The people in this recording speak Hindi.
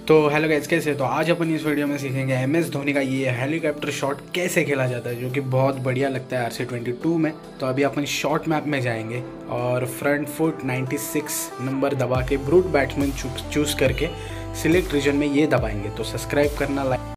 तो हेलो गाइस, कैसे? तो आज अपन इस वीडियो में सीखेंगे MS धोनी का ये हेलीकॉप्टर शॉट कैसे खेला जाता है, जो कि बहुत बढ़िया लगता है RC22 में। तो अभी अपन शॉट मैप में जाएंगे और फ्रंट फुट 96 नंबर दबा के ब्रूट बैट्समैन चूज़ करके सिलेक्ट रीजन में ये दबाएंगे। तो सब्सक्राइब करना, लाइक